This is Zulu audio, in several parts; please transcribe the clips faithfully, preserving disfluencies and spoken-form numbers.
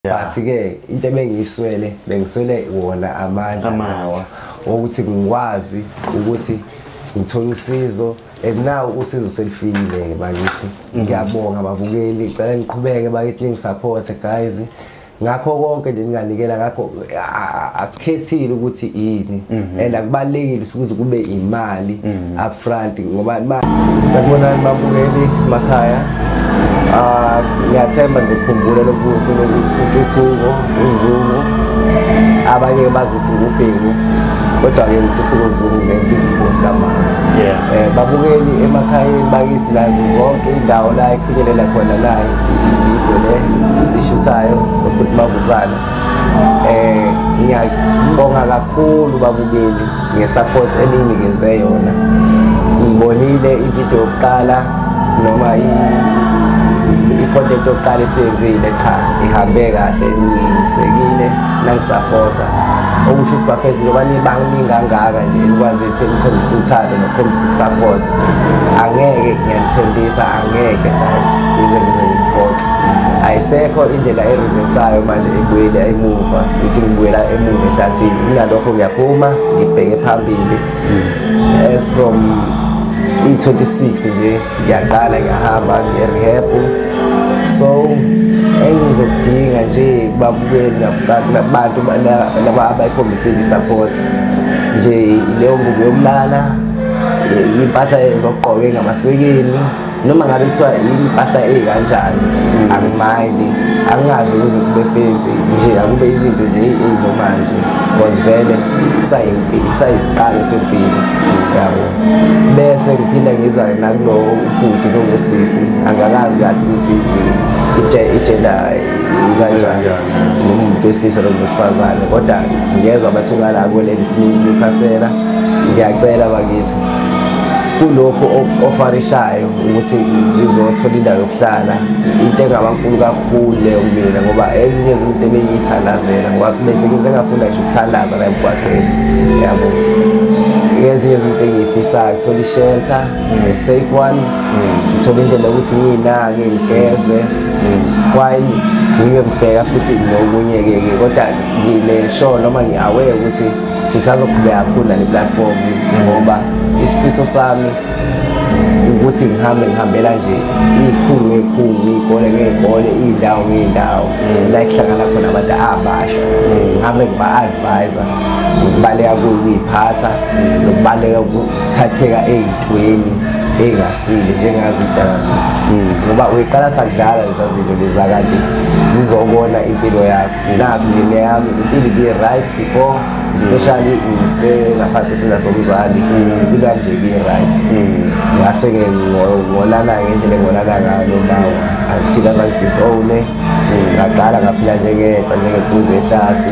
Bathi ke into ebengiyiswele bengiswele wona amandla nawa ukuthi ngikwazi ukuthi ngithola usizo and now usizo selifikile bakithi. Ngiyabonga ababukeli, ngicela niqhubeke bakithi ningisupport guys. Ngakho konke nje ninganikela ngakho akukhethile ukuthi yini and akubalekile ukuthi kube imali up front ngoba imali sakubona babukeli emakhaya. Ah ngiyathemba nje ukukhumbula lokubuso lokuthuthuko uZungu abanye bazithi ngubhengu kodwa ke uThusuko uZungu ngebusiness kama eh babukeli emakhaya bakithi lazo zonke indawo la ekufikelela khona la ivideo le sishuthayo sokuthi mavuzana eh ngiyabonga kakhulu babukeli ngesupport eninginikeze yona. Ngibonile ivideo yokuqala noma i-content yokuqala esenzile cha ihambe kahle ngisekile nangisupporta okusho ukuthi bafethu njengoba nibanginingi kangaka nje nikwazi ukuthi nikhombise uthando nokukhombisa ukusupport angeke ngiyanithembisa angeke guys ize ngize ngiphoxe ayisekho indlela ereversayo manje ebuyela emuva ithi ngibuyela emuva ehlathini kunalokho ngiyaphuma ngibheke phambili as from i twenty-six nje ngiyaqala ngiyahamba nge-rehab so engizodinga nje babukeli nabantu laba abayikhombisile support nje leyo ngubo yokulala impahla ezogqoka ngamasekeni noma ngabe kuthiwa impahla ezikanjani angimind angazi ukuze kube fancy nje akube izinto nje ezinoma nje because vele kusayimpilo kusayisiqalo sempilo yabo bese ngiphinda ngiza nakulo ubhuti nobusisi angakazi kahle ukuthi igender kanjani umuntu wesilisa nowesifazane kodwa ngiyezwa bathi ngala kweleli simini ukhasela ngiyacela bakithi kulokho ofarishayo ukuthi ngizothola indawo yokuhlala into engabankulu kakhulu leyo kumina ngoba ezinye izinto ebengiyithandazela ngoba bese ngize ngafunda nje ukuthandaza la emgwaqeni yabo ezinye izinto engiyifisayo ukuthola ishelter a safe one ngithola indlela ukuthi ngiyinake ngigeze kwaye ngibe ngibheka futhi nokunye-ke kodwa ngine show noma ngi-aware ukuthi sisazoqhubeka kakhulu nale platform ngoba isifiso sami ukuthi ngihambe ngihambela nje izikhulu ngezikhulu izikole ngezikole izindawo ngey'ndawo la kuhlangana khona abantu abasha ngihambe ngiba-advise ukubaleka kuyiphatha nokubaleka ukuthatheka ey'ntweni engasile njengazidakamizwa ngoba uyiqala sakudlala leza zinto leza kanti zizobona impilo yakho nakho nje neyami impilo ibe right before especially ngise-ngaphansi esina somzali impilo yami nje ibe right ngase-ke ngolana ngendlela engolana ngayo nobawo until azangidisown ngaqala ngaphila njengenhla njengempunzi ehlathi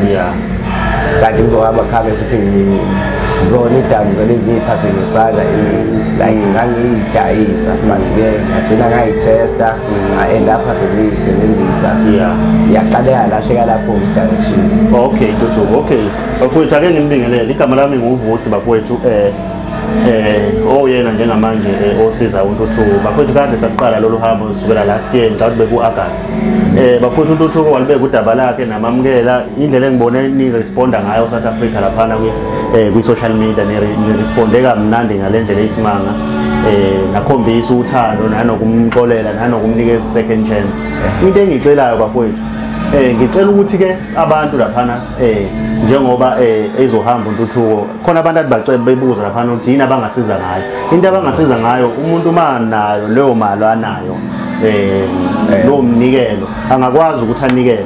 kanti ngizohamba khambe futhi zona idakamizwa lezi ngiy'phathe ngesandla like ngangiyidayisa but-ke ngagcina ngayithesta nga-end up sengiyisebenzisa yaqale yalahleka lapho i-direction. Okay Thuthuko, okay bafowethu ake nginibingelele igama lami nguVusi bafowethu eh eh oyena njengamanje osiza uNtuthuko bafowethu kade saqala lolu hambo kusukela last year ngathi beku-August eh bafowethu uNtuthuko walibeka udaba lakhe namamukela indlela engibone ni responda ngayo South Africa laphana eh kwi social media ni responde kamnandi ngalendlela eyisimanga eh nakhombisa uthando nanokumxolela nanokumnikeza second chance into engicelayo bafowethu eh ngicela ukuthi ke abantu laphana eh njengoba eh ezohamba uNtuthuko khona abantu athi bacebe bebuza laphana ukuthi yini abangasiza ngayo into abangasiza ngayo umuntu manayo leyo mali anayo eh lo mnikelo angakwazi ukuthi anikele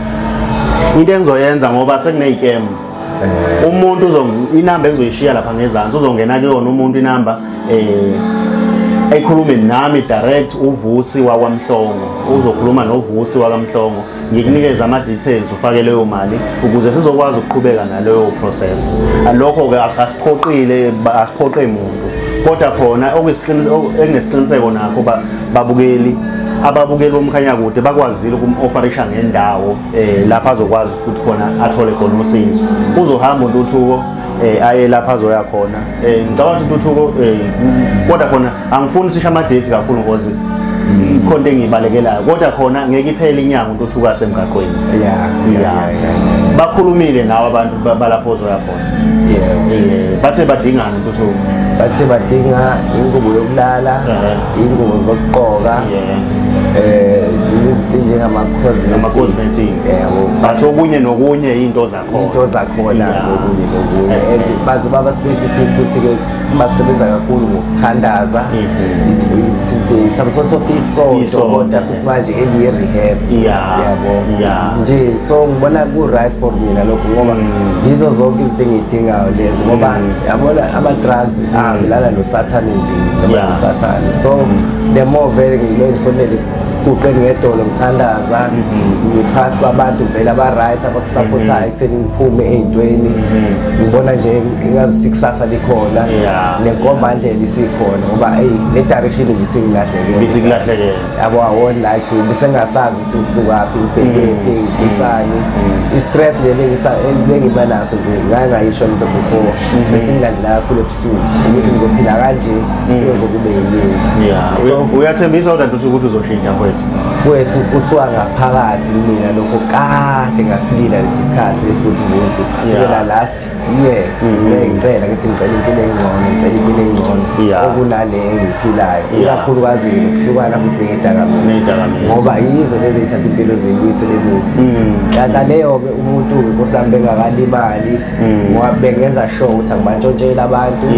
into engizoyenza ngoba sekuneyicam umuntu uzo inamba engizoyishiya lapha ngezansi uzongena kuyona umuntu inamba eh ekhulume nami direct uVusi waKwaMhlongo uzokhuluma noVusi waKwaMhlongo ngikunikeza ama details ufake leyo mali ukuze sizokwazi ukuqhubeka naleyo process alokho ke akasiphoqile asiphoqe umuntu kodwa khona okuyisiqiniseko enginesiqiniseko nakho babukeli ababukeli bomkhanya kude bakwazile ukum-offerisha ngendawo eh lapha azokwazi ukuthi khona athole khona usizo uzohamba uNtuthuko eh aye lapha azoya khona eh ngicabanga ukuthi uNtuthuko eh kodwa khona angifuni sisha ama date kakhulu ngozi ikhonto engibalekelayo kodwa khona ngeke iphele inyanga untuthuka semgaqweni yeah yeah bakhulumile nawo abantu balapho ozoya khona yeah bathe badingana untuthuka bathe badinga ingubo yokulala ingubo zokugqoka eh izinto njengama cosmetics yabo batho okunye nokunye into zakhona into zakhona okunye nokunye baze baba specific ukuthi ke basebenza kakhulu ngokuthandaza it's some sort of iso kodwa futhi manje eli rehab yabo nje so ngibona ku right for mina lokho ngoba yizo zonke izinto engidingayo lezo ngoba yabona ama drugs ahambelana no satanism no satan so the more very ngilo ngisonele kuqeni ngedolo ngithandaza ngiphathi kwabantu vele aba right abakusupportayo ekutheni ngiphume ezintweni ngibona nje ingazi ikusasa likhona nenkomba ndlela isikhona ngoba hey le direction ibisingilahleke bisingilahleke yabo awona light bisengasazi ukuthi ngisukapi ngibhekephi ngifisani istress le bengisa bengibanaso nje ngangayisho into before bese ngilandela kakhulu ebusuku ukuthi ngizophila kanje kuze kube yimini so uyathembisa ukuthi ukuthi uzoshintsha mfowethu futhi kusuka ngaphakathi mina lokho kade ngasilila lesi sikhathi lesibuthuvusi kusukela last year ngicela ukuthi ngicela impilo engcono ngicela impilo engcono okunale engiphilayo ikakhulukazi ukuhlukana futhi ngedakamizwa ngoba yizo lezi ezithatha impilo zibuyisele emuva yadla leyo ke umuntu ke nkosami bengakalimali ngoba bengenza sure ukuthi angibantshontshela abantu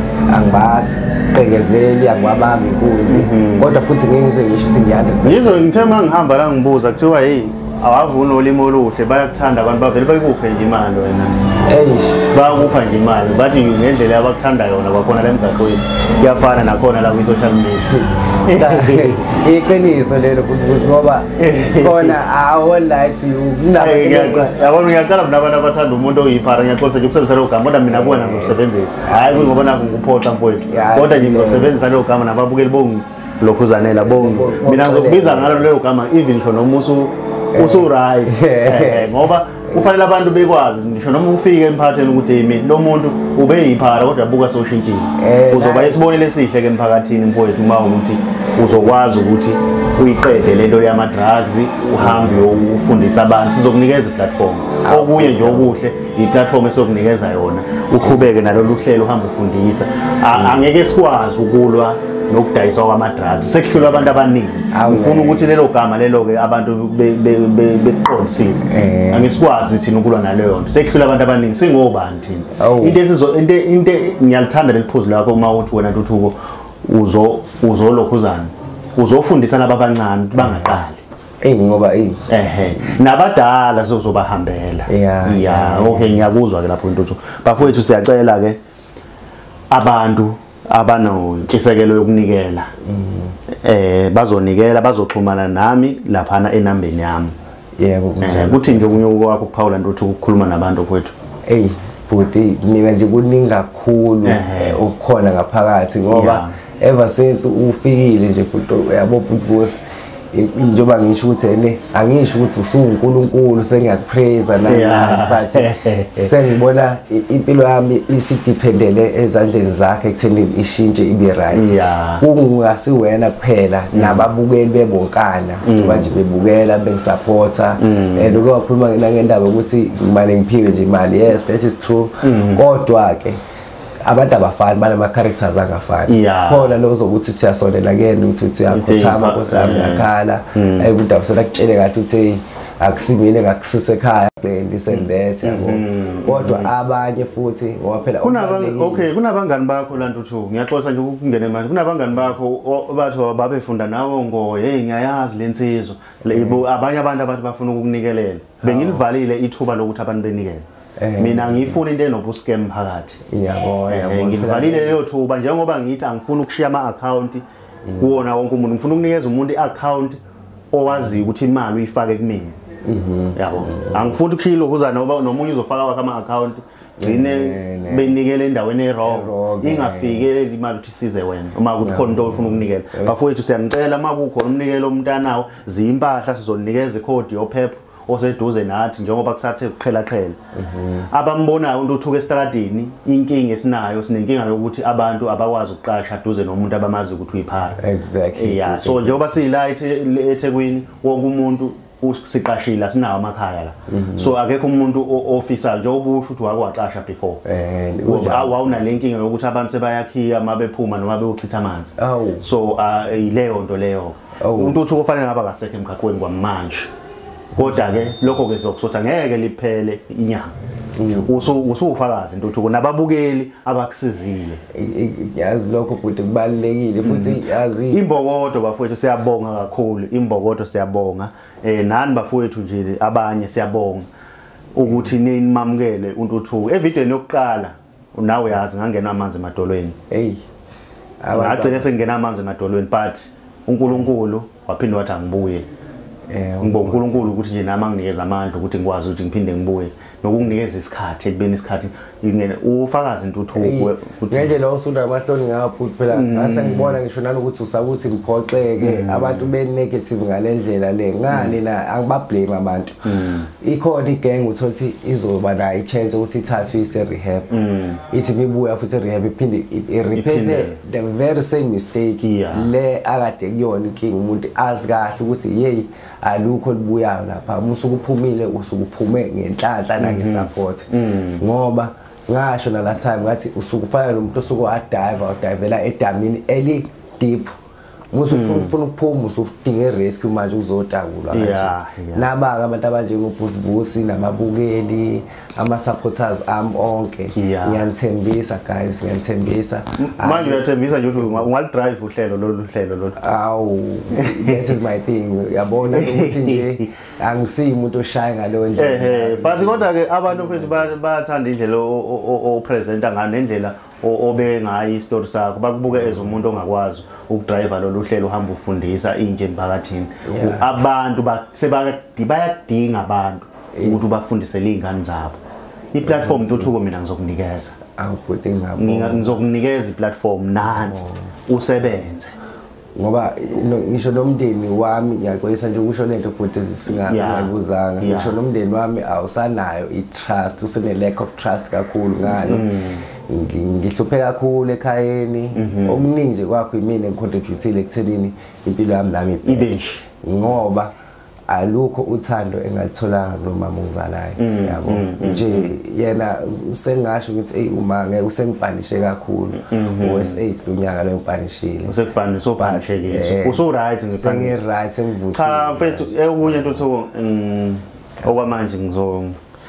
angibaqekezeli angibabambi inkunzi kodwa futhi ngeke ngize ngisho ukuthi ngiyanda yizo ngithe mangihamba la ngibuza kuthiwa hey awavuna olimo oluhle bayakuthanda abantu bavele bayikuphe nje imali wena eish bayakupha nje imali bathi ngendlela abakuthanda yona kwakhona la emgaqweni kuyafana nakhona la kwi-social media iqiniso lelo kubuza ngoba khona awu light you yabona ngiyacala mina abantu abathanda umuntu oyiphara ngiyaxolisa nje ukusebenzisa lo gama kodwa mina kuwena ngizokusebenzisa hayi ngoba naku ngikuphoxa mfowethu kodwa nje ngizosebenzisa lo gama nababukeli bonke lokhuzanela bonke mina ngizokubiza ngalo lelo gama even ngisho noma usu usu right ngoba ufanele abantu bekwazi ngisho noma ufike emphakathini ukuthi hey lo muntu ube yiphara kodwa buka soshintshile uzoba isibonelo esihle ke emphakathini mfowethu uma ukuthi uzokwazi ukuthi uyiqede lento yama drugs uhambe ufundisa abantu sizokunikeza iplatform okuye nje okuhle iplatform esokunikeza yona uqhubeke nalolu hlelo uhamba ufundisa angeke sikwazi ukulwa nokudayiswa kwama drugs sekuhlula abantu abaningi ngifuna ukuthi lelo gama lelo ke abantu beqondisise angisikwazi thina ukulwa naleyo nto sekuhlula abantu abaningi singobani thina into esizo into into ngiyalithanda leliphuzu lakho uma uthi wena Ntuthuko uzo uzolokhuzana uzofundisa laba abancane bangaqali eh ngoba eh ehe nabadala sizobahambela yeah okay ngiyakuzwa ke lapho Ntuthuko bafowethu siyacela ke abantu abanontshisekelo yokunikela eh bazonikela bazoxhumana nami laphana enambeni yami yebo kuthi nje unyoko wakho kuphawula Ntuthuko ukukhuluma nabantu mfowethu hey futhi mina nje kuningi kakhulu ukukhona ngaphakathi ngoba ever since ufikile nje futhi yabo Ntuthuko njoba ngisho ukuthi ene angisho ukuthi usuNkulunkulu sengiyakupraise nana but sengibona impilo yami isidependele ezandleni zakhe ekutheni ishintshe ibe right kungasiwena kuphela nababukeli bebonkana njoba nje bebukela bengisupporta and ukukhuluma ngendaba ukuthi ngimane ngiphiwe nje imali yes that is true kodwa ke abantu abafani banama characters angafani khona lo zokuthi uyasondela kuyena ukuthi uyakhothama nkosami yakhala ayikuthi awusela kutshele kahle ukuthi akusimile ngakusise ekhaya ngisendethe yabo kodwa abanye futhi ngoba phela kunabangani okay kunabangani bakho la Ntuthuko ngiyaxoxa nje ukungena manje kunabangani bakho bathi babefunda nawo ngo hey ngiyayazi lensizwa abanye abantu abathi bafuna ukunikelela bengilivalile ithuba lokuthi abantu benikele mina ngifuna into enobu scam phakathi yabo yabo ngilivalile lelo thuba njengoba ngithi angifuni ukushiya ama account kuona wonke umuntu ngifuna ukunikeza umuntu i-account owazi ukuthi imali uyifake kumina yabo angifuni ukushiya lokhuzana ngoba nomunye uzofaka wakhe ama account gcine benikele endaweni errong ingafikele imali uthi size wena uma ukuthi khona into ofuna ukunikela bafowethu siyanicela uma kukhona umnikelo umntanawo ziyimpahla sizonikeza icode yophepha oseduze nathi njengoba kusathe kuqhela qhela abambonayo uNtuthuko estradini inkinga esinayo sinenkinga yokuthi abantu abakwazi ukuqasha duze nomuntu abamazi ukuthi uyiphara exactly yeah so njengoba siyila eThekwini wonke umuntu usiqashila sinawo amakhaya la so akekho umuntu ofisa njengoba usho ukuthi wakwaqasha before eh awuna lenkinga yokuthi abantu sebayakhiya mabephuma noma beyochitha amanzi so ileyo nto leyo uNtuthuko kufanele ngaba kasekho emgaqweni kwamanje kodwa ke lokho ke sokusotha ngeke liphele inyanga usu usufakazi Ntuthuko nababukeli abakusizile yazi lokho futhi kubalekile futhi yazi imbokodo bafowethu siyabonga kakhulu imbokodo siyabonga eh nani bafowethu nje abanye siyabonga ukuthi nini mamukele uNtuthuko evidweni yokuqala nawe yazi ngangena amanzi emadolweni hey abagcina sengena amanzi emadolweni but uNkulunkulu waphinda wathi angibuye eh ngibonga uNkulunkulu ukuthi nje nami anginikeza amandla ukuthi ngikwazi ukuthi ngiphinde ngibuye nokunginikeza isikhathi ekubeni isikhathi ingene ufakazi Ntuthuko ukuthi nje lo usunda amahloni ngapha phela ngase ngibona ngisho nalo ukuthi usakuthi ngiphoxeke abantu be negative ngalendlela le ngani la angibablame abantu ikhona igang uthothi izoba la ichance ukuthi ithathwe ise rehab ithi bibuya futhi rehab iphinde irepeat the very same mistake le akade kuyona inkinga umuntu azi kahle ukuthi hey alukho libuyayo lapha musuku uphumile usuku uphume ngenhlanhla nangesupport ngoba ngasho na last time ngathi usuku ufana nomuntu osuku adive udivela edamini eli deep musuku ufuna ukuphuma usudinga rescue manje uzotakula kanje nabaka abantu abanjengobhutbusi namabukeli ama supporters am onke ngiyanthembisa guys ngiyanthembisa manje uyathembisa nje ukuthi ungali drive uhlelo lolu hlelo lolu awu that is my thing yabona ukuthi nje angisiyi umuntu oshaya ngalo ndlela eh but kodwa ke abantu futhi bayathanda indlela o presenter ngane indlela obe ngayi istory sakho bakubuke as umuntu ongakwazi ukudrive lolu hlelo uhamba ufundisa inje emphakathini abantu bayadinga abantu ukuthi bafundise izingane zabo iplatform Ntuthuko mina ngizokunikeza awufuthi ngabo ngizokunikeza iplatform nansi usebenze ngoba ngisho nomndeni wami ngiyaxolisa nje ukusho lento futhi singayibuzanga ngisho nomndeni wami awusanayo itrust usene lack of trust kakhulu ngani ngihluphe kakhulu ekhayeni okuningi nje kwakho imini ngicontributile ekuthelini impilo yami nami ibeshi ngoba alukho uthando engalithola lo mama ongizalayo yabo nje yena sengasho ukuthi hey uma ngeke usengipanishe kakhulu o S eight lonyaka lo ngipanishile usekupanisha upanisheke uso right ngipanishile sengi right sengivuthile cha mfethu okunye Ntuthuko okwamanje ngizo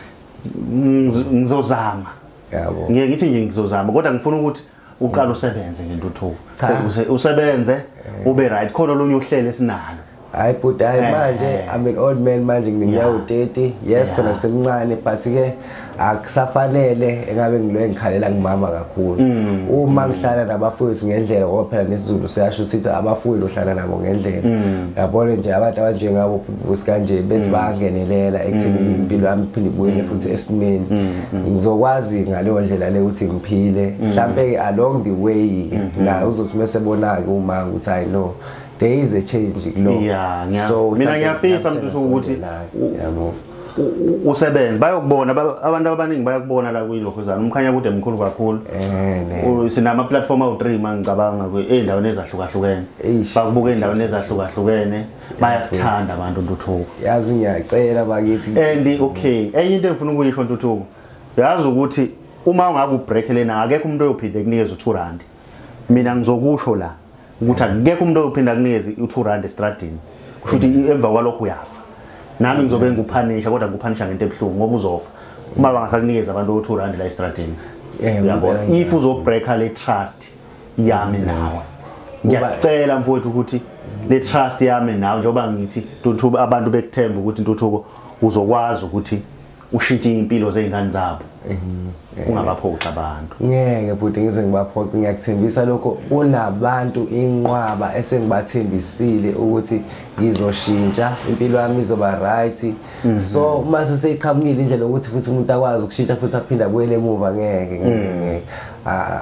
ngizozama yabo ngeke ngithi nje ngizozama kodwa ngifuna ukuthi uqala usebenze ngeNtuthuko usebenze ube right khona olunye uhlelo esinalo hayi but hayi manje I'm an old man manje ngineminyaka thirty yes khona semncane but ke akusafanele engabe ngilo ngikhalela ngimama kakhulu uma ngihlala nabafowethu ngendlela ngoba phela nesizulu siyasho sithi abafowethu ohlala nabo ngendlela yabona nje abantu abanjengabo Vusi kanje bethi bangenelela ekuthini impilo yami iphinde ibuye futhi esimeni ngizokwazi ngaleyo ndlela le ukuthi ngiphile mhlambe ke along the way la uzothi mesebona ke uma ukuthi I know there is a change lo yeah so mina ngiyafisa Ntuthuko ukuthi yabo usebenze bayokubona abantu abaningi bayakubona la kuyilokhuzana umkhanya kude emkhulu kakhulu eh sinama platform awu three mangicabanga endaweni ezahlukahlukene bakubuka endaweni ezahlukahlukene bayakuthanda abantu Ntuthuko yazi ngiyacela bakithi and okay enye into engifuna ukuyisho Ntuthuko yazi ukuthi uma ungabe ubreak lena akekho umuntu oyophinde kunikeza u two rand mina ngizokusho la ukuthi akekho umuntu ophinda kunikeze u two rand estradini kusho ukuthi emva kwalokho uyafa nami ngizobe ngikuphanisha kodwa ngikuphanisha ngento ebhlungu ngoba uzofa uma bangasakunikeza abantu u two rand la estradini yabona if uzobreaka le trust yami nawe ngiyacela mfowethu ukuthi le trust yami nawe njoba ngithi Ntuthuko abantu bekuthemba ukuthi Ntuthuko uzokwazi ukuthi ushintshe impilo zeingane zabo ungabaphoxa abantu ngeke futhi ngize ngibaphoxe ngiyakuthembisa lokho kunabantu inqwaba esengibathembisile ukuthi ngizoshintsha impilo yami izoba right so mase seyiqhamukile indlela ukuthi futhi umuntu akwazi ukushintsha futhi aphinda kuyele emuva ngeke ngeke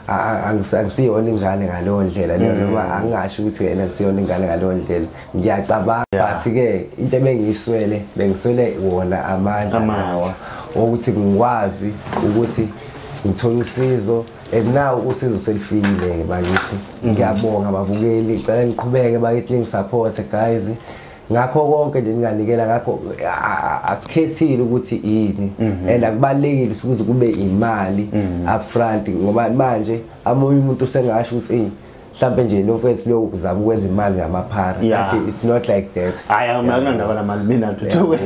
angisiyona ingane ngaleyo ndlela leyo noma angasho ukuthi yena angisiyona ingane ngaleyo ndlela ngiyacabanga but ke into ebengiyiswele bengiswele wona amandla nawa ukuthi ngikwazi ukuthi ngithola usizo and now usizo selifikile bakithi ngiyabonga ababukeli ngicela niqhubeke bakithi ningisupport guys ngakho konke nje ninganikela ngakho akukhethile ukuthi yini and akubalekile ukuthi kube imali up front ngoba manje amoya umuntu usengasho ukuthi mhlambe nje lo mfethu lo uzama ukwenza imali ngamaphara it's not like that hayi akunandaba namali mina ntuthuke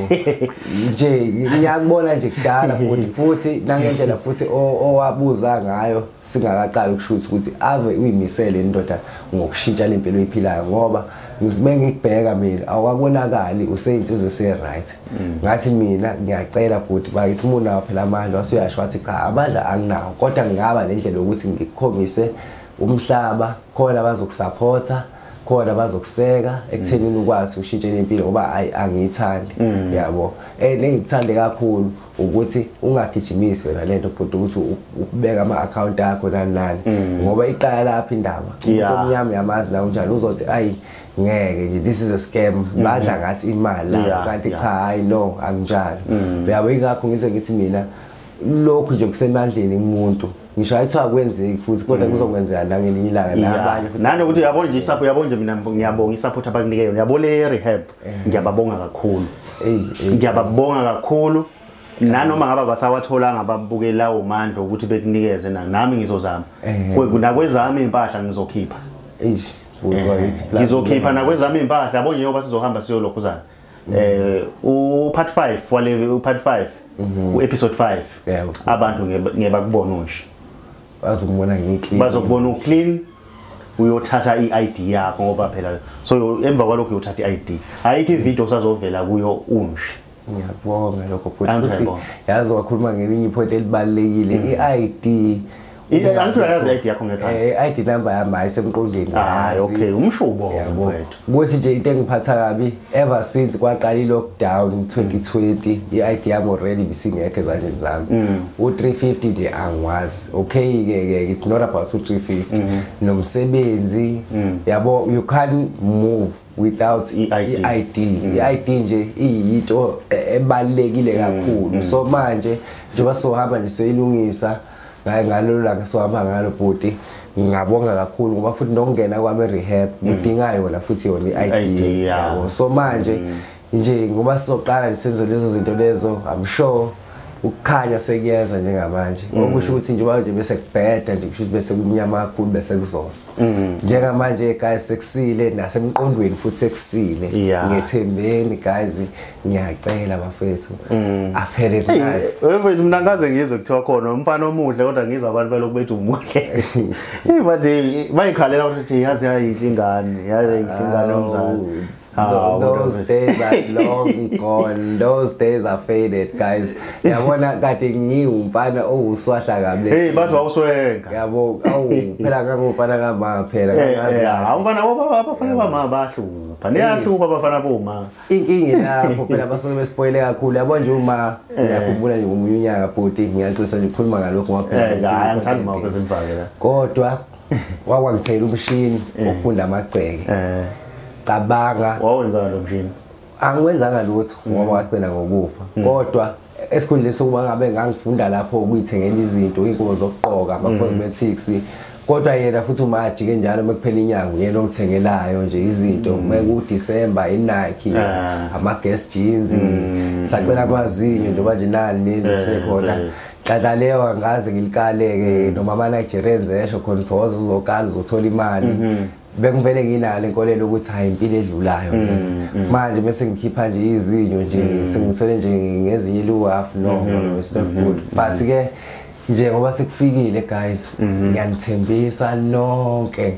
nje ngiyakubona nje kudala futhi nangendlela futhi owabuza ngayo singakaqali ukushuthi ukuthi ave uyimisele indoda ngokushintsha lempilo oyiphilayo ngoba ngisibenge ngikubheka mina awakubonakali useyinsize se right ngathi mina ngiyacela futhi bayithi umuntu phela amandla wasuyasho wathi cha amandla anginawo kodwa ngingaba nendlela ukuthi ngikukhombise umhlaba khona bazokusupporta khona bazokuseka ekuthenini ukwazi ushintshe impilo ngoba angiyithandi yabo eh ngikuthande kakhulu ukuthi ungagijimisi wena lento futhi ukuthi ubeka ama account akho nani nani ngoba iqala lapha indaba umnyama yamazi la unjani uzothi ayi ngeke nje this is a scam badla ngathi imali la kanti cha hayi no anginjalo yabo ingakho ngize ngithi mina lokho nje kusemandleni kumuntu ngisho ayithiwa kwenzeki futhi kodwa kuzokwenzeka la ngelinye ilanga nabanye futhi nani ukuthi yabona nje isapho yabona nje mina ngiyabonga isupport abakunike yona yabo le rehab ngiyababonga kakhulu ngiyababonga kakhulu nanoma ngaba basawatholanga babukela umandla ukuthi bekunikeze nami ngizozama nakwezami impahla ngizokhipha eish ngizokhipha nakwezami impahla yabona njengoba sizohamba siyolokhuzana eh u part five wale u part five u episode five abantu ngebakubona unje bazokubona ngiclean bazokubona uclean uyothatha i-I D yakho ngoba phela so emva kwalokho uyothatha i-I D ayikho ivideo usazovela kuyo unje ngiyabonga lokho futhi yazi wakhuluma ngelinye ipoint elibalekile i-I D iya antu yazi I D yakho ngekhaya eh I D number yami ayisemqondweni ah okay umshubo mfethu ukuthi nje into engiphatha kabi ever since kwaqala i-lockdown twenty twenty i-I D yami already bisingekho ezandleni zami u three fifty nje angwazi okay ke it's not about u three fifty nomsebenzi yabo you can't move without i-I D i-I D nje iyito ebalekile kakhulu so manje njengoba sohamba nje soyilungisa ngaye ngalolu langa sohamba ngalo bhuti ngabonga kakhulu ngoba futhi nokungena kwami rehab udinga yona futhi yona i-I D yabo so manje nje ngoba sizoqala senze lezo zinto lezo I'm sure ukukhanya sekuyeza njengamanje okusho ukuthi nje baje bese kubheda nje kusho ukuthi bese kumnyama kakhulu bese kuzosa njengamanje guys sekusile nasemqondweni futhi sekusile ngethembeni guys ngiyacela bafethu aphele night wemfethu mina ngaze ngizwe kuthiwa khona umfana omuhle kodwa ngizwa abantu belokhu bethu umuhle hey bathi bayikhalela ukuthi yazi ayinhlingane yazi ayinhlingane umzali. Oh, those days are long gone. Those days are faded, guys. Yabona kade ngiyumfana owuswahla kabi. Hey, bathi wawuswenga. Yabo, awu phela ngangufana kama phela ngazi. Yeah, umfana baba abafana bama bahlupha. Niyahlupha abafana boma. Inkingi lapho phela basuke bespoile kakhulu. Yabo nje uma ngiyakhumbula nje umunyaka bhuti ngiyaxolisa nje ukukhuluma ngalokho ngoba phela hayi angithandi mawuke simfakela. Kodwa wakwangithela umshini okufunda amagceke. Eh cabanga wawenza lo mshini angiwenzanga lutho ngoba wacela ngokufa kodwa esikhundleni sokuba ngabe ngangifunda lapho ukuyithengela izinto inkomo zokuqoka ama cosmetics kodwa yena futhi uma ajike njalo mekuphela inyanga yena ongithengelayo nje izinto meku December iNike ama guest jeans sacela amazinyo njengoba nje nani nisekhona dlala leyo angaze ngilikaleke noma ama Nigerians esho controls uzokala uzothola imali bekuvele nginalo inkolelo ukuthi hayi impilo edlulayo manje bese ngikhipha nje izinyo nje sengisele nje ngezinye luhafu no it's not good but ke nje ngoba sekufikile guys ngiyanithembisa nonke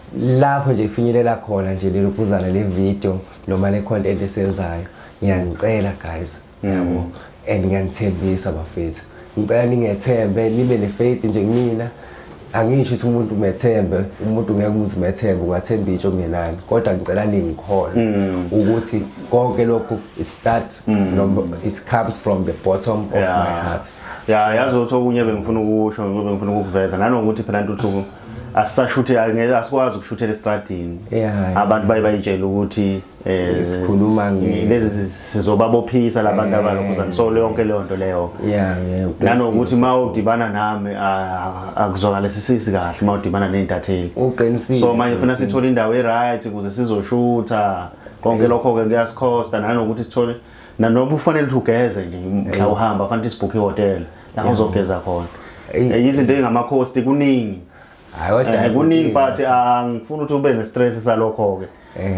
lapho nje ifinyelela khona nje lelophuzana le video noma le content esenzayo ngiyanicela guys yabo and ngiyanithembisa bafethu ngicela ningethembe nibe ne faith nje kumina angisho ukuthi umuntu umethembe umuntu ngeke umuntu umethembe ungathemba itsho ngenani kodwa ngicela ningikhole ukuthi konke lokho it starts it comes from the bottom of my heart ya yazi ukuthi okunye bengifuna ukusho bengifuna ukuveza nanokuthi phela ntuthu asisashuthe angeke asikwazi ukushuthela estradini abantu baye bayitshela ukuthi eh sikhuluma lezi sizobabophisa labantu abalokuzana so yonke leyo nto leyo yeah nanokuthi mawudibana nami akuzwakala sisisi kahle mawudibana nentatheli uqinisile so manje ufuna sithola indawo eright ukuze sizoshutha konke lokho ke kuyasikhosta nanokuthi sithole nanoba ufanele ukuthi ugeze nje mhla uhamba fanele sibhuke ihotel la uzogeza khona izinto engamakhosti kuningi hayi kuningi but angifuni ukuthi ube nestress salokho ke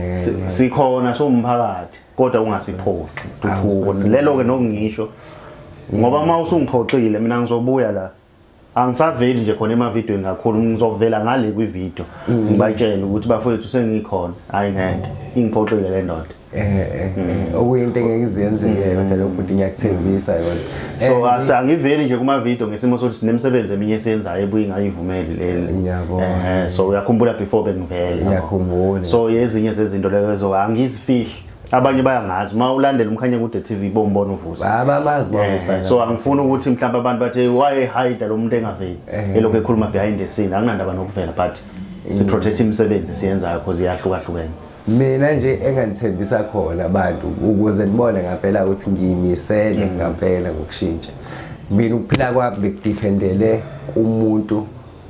sikhona somphakathi kodwa ungasiphoxi uthuko lelo ke nokungisho ngoba mawusungiphoxile mina ngizobuya la angisaveli nje khona ema video ngakhulu ngizovela ngale kwi video ngibatshela ukuthi bafowethu sengikhona hayi ngeke ingiphoxile le ndoda eh eh okuyinto engeke izenze ke kodwa lokho ukuthi ngiyakuthembisa yona so asangiveli nje kuma video ngesimo sokuthi sinemsebenzi eminye esiyenzayo ebuyi ngayivumeli leli eh so uyakhumbula before bengivela ngiyakhumbula so yezinye zezinto lezo angizifihli abanye bayangazi ma ulandela umkhanya kude T V bombona uvusa babamazi bawusana so angifuni ukuthi mhlawumbe abantu bathi why hide lo muntu engaveli elokho ekhuluma behind the scene akunandaba nokuvela but si protect imisebenzi siyenzayo because iyahluka hlukene mina nje engangithembisa khona abantu ukuze ngibone ngaphela ukuthi ngiyimisele ngaphela ngokushintsha mina ukuphila kwami bekudependele kumuntu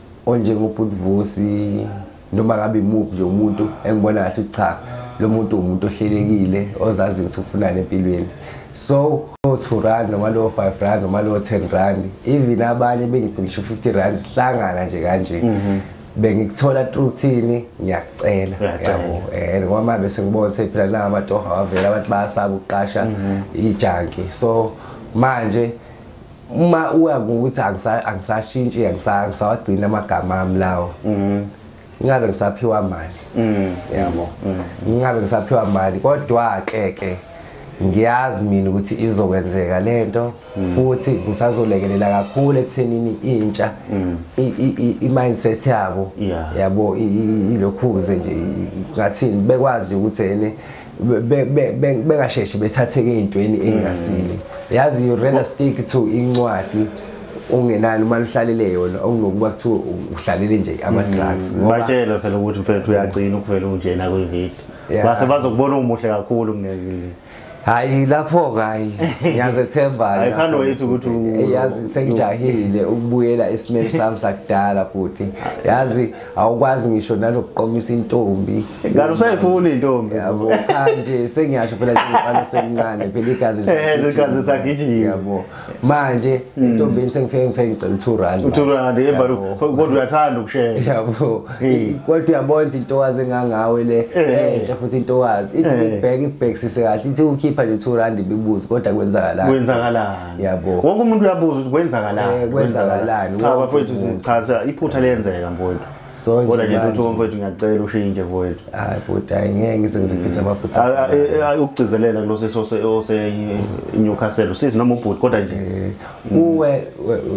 onjengobutvusi noma ngabe imuphi nje umuntu engibona kahle ukuthi cha lo muntu umuntu ohlelekile ozazi ukuthi ufunani empilweni so two rand noma lo five rand noma lo ten rand even abanye bengibhekisha fifty rand sihlangana nje kanje bengikuthola truthini ngiyakucela yabo eh ngoba bese ngibona ukuthi phela la amatoha avela abantu bayasaba uqasha ijanki so manje uma uya ngokuthi angisashintshi angisawagcina amagama ami lawo ngabe ngisaphiwa mali yabo ngabe ngisaphiwa mali kodwa ke ke ngiyazi mina ukuthi izokwenzeka lento futhi ngisazolekelela kakhulu ekuthenini intsha i mindset yabo yabo ilokhuze nje ngathini bekwazi ukuthi ene bengasheshi bethatheke intweni engasile yazi you rather stick to incwadi ungenani uma uhlalele yona okunokuba kuthiwa uhlalele nje ama drugs batshela phela ukuthi mfethu uyagcina ukuvela unjena kwe video base bazokubona umuhle kakhulu kunekile hayi lapho hayi ngiyazethemba ayikhano wethu ukuthi yazi sengijahile ukubuyela esimeni sami sakudala futhi yazi awukwazi ngisho nanokuqomisa intombi ngalo usayifuna intombi yabo kanje sengiyasho phela ngifana semncane phela igazi igazi sakijile yabo manje intombi sengifike ngifike ngicela two rand two rand evalo kodwa uyathanda ukushaya yabo kodwa uyabona intokazi engangawe le eh futhi intokazi ithi ibheke ibhekisise kahle ithi ukhipha nje two rand bibuza kodwa kwenzakalani kwenzakalani yabo wonke umuntu uyabuza ukuthi kwenzakalani kwenzakalani cha bafowethu sichaza iphutha lenzeka mfowethu so kodwa nje ukuthi mfowethu ngiyacela ushintshe mfowethu hayi futhi ayingeke ngizengiphisa amaphutha ukugcizelela kulose sose ose Newcastle usisi noma ubhuti kodwa nje kuwe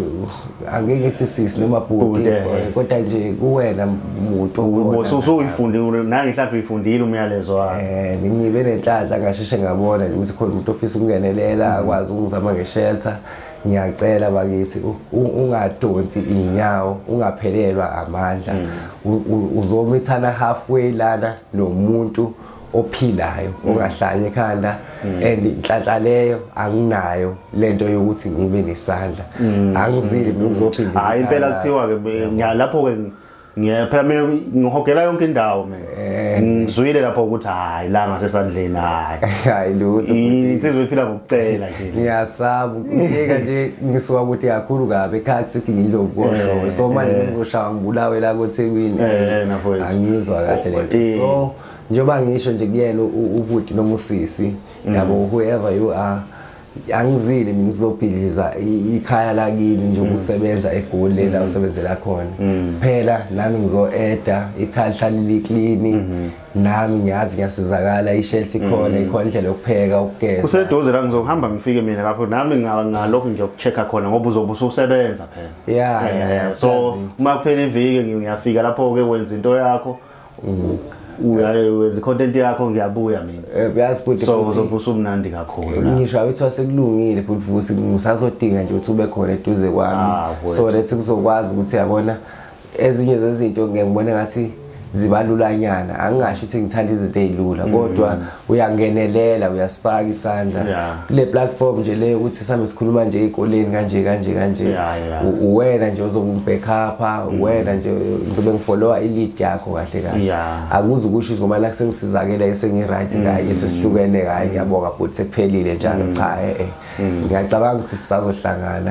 angeke ngithi sisi noma bhuti kodwa nje kuwena umuntu ubose usuyifundile nangi mhlawumbe uyifundile umyalezo wakho eh ngiyibe nenhlanhla ngasheshe ngabona ukuthi khona umuntu ofisa ukungenelela akwazi ukuzama ngeshelter ngiyacela bakithi ungadonsi inyawo ungaphelelwa amandla uzomithana halfway lana nomuntu ophilayo ongahlanye ekhanda and inhlanhla leyo anginayo lento yokuthi ngibe nesandla angizili ngizophindisa hayi impela kuthiwa ke ngiyalapho ke ngiyaphela mina ngihogela yonke indawo mina ngizwile lapho ukuthi hayi la ngasesandleni hayi hayi lutho insizwe iphila ngokucela nje ngiyasaba ukufika nje ngisuka ukuthi kakhulu kabe ekhaya kusithi ngindlovu kodwa so manje ngizoshaya ngibulawe la koThekwini angizwa kahle lento so njengoba ngisho nje kuyena ubuti noma usisi yabo whoever you are angizile mina ngizophiliza ikhaya lakini nje ukusebenza eGoli la usebenzela khona phela nami ngizo-eda ikhaya lihlale clean nami ngiyazi ngiyasizakala ishelter khona ikhona indlela yokupheka ukugeza kuseduze la ngizohamba ngifike mina lapho nami ngalokho nje ukuchecka khona ngoba uzobe ususebenza phela yeah so uma kuphela iviki ngiyafika lapho ke wenza into yakho uyayenza content yakho ngiyabuya mina uyazi futhi so uzobusa umnandi kakhulu ngisho awithi wasekulungile futhi futhi ngisazodinga nje ukuthi ube khona eduze kwami so let's kuzokwazi ukuthi yabona ezinye zezinto ngiyengibona ngathi zibalulanyana angisho ukuthi ngithanda izinto ezilula kodwa uyangenelela uyasifaka isandla kule platform nje le ukuthi sihambe sikhuluma nje ezikoleni kanje kanje kanje uwena nje uzokumbackupa uwena nje ngizobe ngifollowa ilead yakho kahle kahle akuze ukusho ngoba la sengisizakela esengi right ngaye sesihlukene ngaye ngiyabonga futhi sekuphelile njalo cha eh ngiyacabanga ukuthi sisazohlangana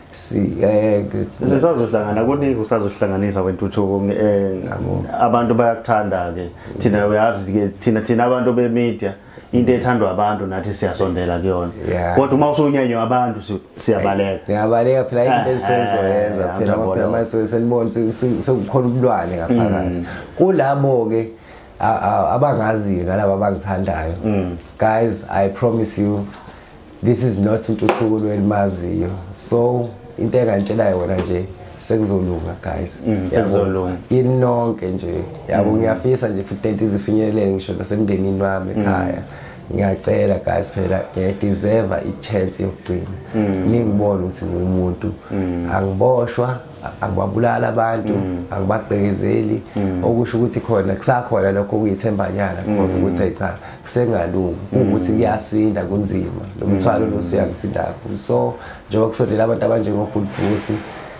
si eh sisazohlangana kuningi usazohlanganisa kwentuthuko eh abantu bayakuthanda ke thina uyazi ke thina thina abantu be media into ethandwa abantu nathi siyasondela kuyona kodwa uma usunyanywa abantu siyabaleka siyabaleka phela into esizoyenza phela phela mase senibona sekukhona ubulwane ngaphakathi kulabo ke abangaziyo nalabo abangithandayo guys I promise you this is not intuthuko lwelimaziyo so into engantshelayo wena nje sekuzolunga guys sekuzolunga inonke nje yabo ngiyafisa nje futhi into izifinyelele ngisho nasemndenini wami ekhaya ngiyacela guys phela ngiyadeserve i-chance yokugcina ningibone ukuthi ngumuntu angiboshwa angibabulala abantu angibaqekezeli okusho ukuthi khona kusakhona lokho kuyithembanyana khona ukuthi ayicha kusengalungi ukuthi kuyasinda kunzima nomthwalo lo siyangisinda kakhulu so njengoba kusondela abantu abanjengoBhulfusi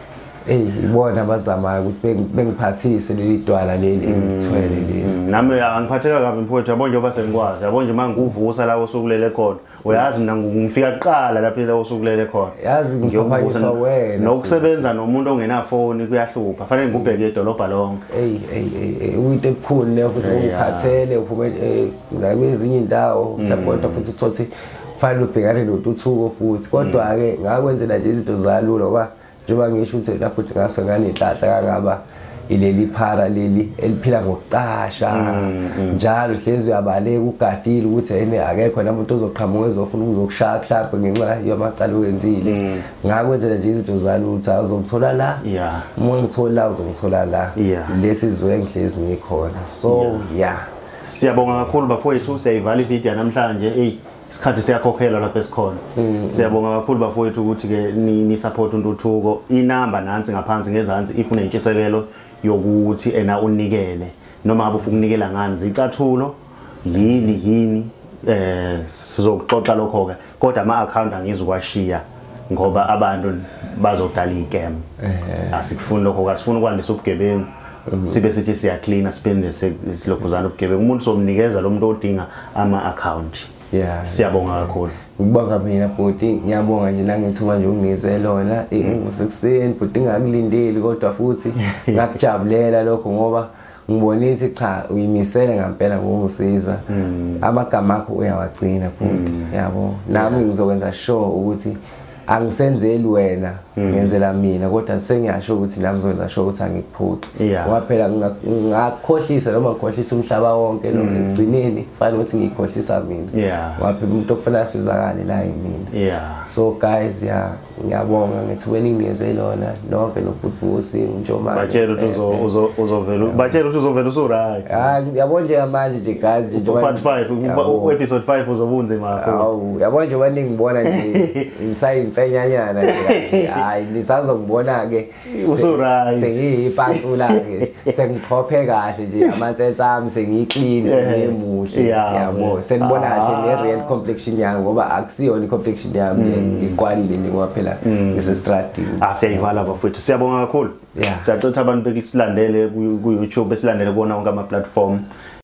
eh ibona abazamayo ukuthi bengiphathise leli dwala leli engithwele leli nami angiphatheka kabi mfowethu yabo njengoba sengikwazi yabo nje manguvusa la osukulele khona uyazi mina ngifika kuqala lapha la osukulele khona yazi ngiyophathisa wena nokusebenza nomuntu ongena phone kuyahlupha fanele ngubheke edolobha lonke hey hey uyinto ebukhulu leyo futhi ukuphathele uphume la kwezinye indawo mhlawumbe kodwa futhi uthothi fanele ubhekane notuthuko futhi kodwa ke ngakwenzela nje izinto zalula ngoba njengoba ngisho ukuthi lapho ngaso ngane inhlahla kangaba ileli phara leli eliphila ngokucasha njalo hlezi uyabaleka ugadile ukuthi ene akekho namuntu ozoqhamuka ezofuna ukuzokushaya mhlawumbe ngenxa yamacala wenzile ngakwenzela nje izinto zalutha uzomthola la uma ngithola uzomthola la lesi izwe ngihlezi ngikhona so yeah siyabonga kakhulu bafowethu siyayivala ivideo namhlanje hey isikhathi siyakhokhela lapha esikhona siyabonga kakhulu bafowethu ukuthi ke ni support untuthuko inamba nansi ngaphansi ngezansi if unentshisekelo yokuthi ena unikele noma abe ufuna ukunikela ngani zicathulo yini yini eh sizokuxoxa lokho ke kodwa ama account angizukwashiya ngoba abantu bazodala igame asikufuni lokho kasifuni kwandisa ubugebengu sibe sithi siya clean sipende silokhuzana ubugebengu umuntu somnikeza lo muntu odinga ama account yeah siyabonga kakhulu ngibonga mina bhuti ngiyabonga nje nangithuba nje unginikeze lona usekuseni bhuti ngakulindeli kodwa futhi ngakujabulela lokho ngoba ngibonithi cha uyimisele ngempela ngokungisiza amagama akho uyawagcina bhuti yabo nami ngizokwenza sure ukuthi angisenzeli wena ngenzela mina kodwa sengiyasho ukuthi nami ngizokwenza sure ukuthi angikuphuci ngoba phela ngakhohlisa noma ngikhohlisa umhlaba wonke lo ngigcineni fanele ukuthi ngikhohlisa mina ngoba phela umuntu okufuna asizakale la yimina so guys yeah ngiyabonga ngithi wena nginikeze lona nonke noBhulfusi njoma batshela ukuthi uzo uzovela batshela ukuthi uzovela usu right ah yabona nje manje nje guys nje part five episode five uzobunze makho awu yabona nje wena ngibona nje inside imfenyanyana nje hayi nisazongibona ke usu right sengiyiphathula ke sengichophe kahle nje amathetha ami sengiclean sengimuhle yabo senibona kahle ne real complexion yami ngoba akusiyona i-complexion yami iqwalile ngoba phela ngisestradini ah siyayivala bafowethu siyabonga kakhulu siyacela abantu bekusilandele ku YouTube besilandele kuona wonke ama platform